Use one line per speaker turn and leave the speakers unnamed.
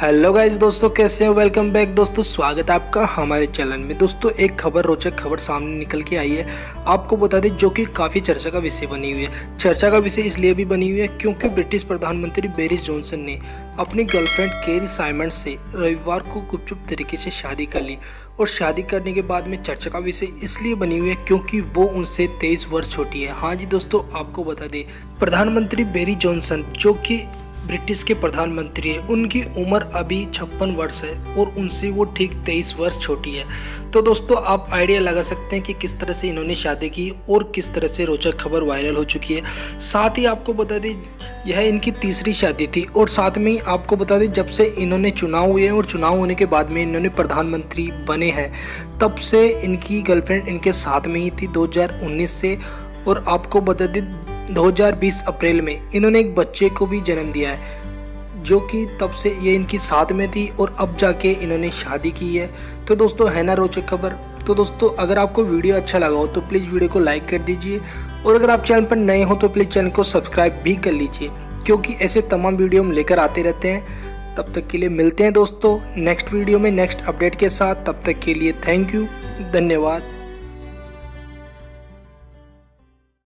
Hello guys दोस्तों, कैसे हैं? वेलकम बैक दोस्तों, स्वागत है आपका हमारे चैनल में। दोस्तों एक खबर, रोचक खबर सामने निकल के आई है, आपको बता दें, जो कि काफ़ी चर्चा का विषय बनी हुई है। चर्चा का विषय इसलिए भी बनी हुई है क्योंकि ब्रिटिश प्रधानमंत्री बोरिस जॉनसन ने अपनी गर्लफ्रेंड केरी साइमंड से रविवार को गुपचुप तरीके से शादी कर ली। और शादी करने के बाद में चर्चा का विषय इसलिए बनी हुई है क्योंकि वो उनसे 23 वर्ष छोटी है। हाँ जी दोस्तों, आपको बता दें, प्रधानमंत्री बोरिस जॉनसन जो कि ब्रिटिश के प्रधानमंत्री है, उनकी उम्र अभी 56 वर्ष है और उनसे वो ठीक 23 वर्ष छोटी है। तो दोस्तों आप आइडिया लगा सकते हैं कि किस तरह से इन्होंने शादी की और किस तरह से रोचक खबर वायरल हो चुकी है। साथ ही आपको बता दें, यह इनकी तीसरी शादी थी। और साथ में ही आपको बता दें, जब से इन्होंने चुनाव हुए और चुनाव होने के बाद में इन्होंने प्रधानमंत्री बने हैं, तब से इनकी गर्लफ्रेंड इनके साथ में ही थी 2019 से। और आपको बता दें 2020 अप्रैल में इन्होंने एक बच्चे को भी जन्म दिया है, जो कि तब से ये इनकी साथ में थी और अब जाके इन्होंने शादी की है। तो दोस्तों है ना रोचक खबर। तो दोस्तों अगर आपको वीडियो अच्छा लगा हो तो प्लीज़ वीडियो को लाइक कर दीजिए, और अगर आप चैनल पर नए हो तो प्लीज़ चैनल को सब्सक्राइब भी कर लीजिए, क्योंकि ऐसे तमाम वीडियो हम लेकर आते रहते हैं। तब तक के लिए मिलते हैं दोस्तों नेक्स्ट वीडियो में नेक्स्ट अपडेट के साथ। तब तक के लिए थैंक यू, धन्यवाद।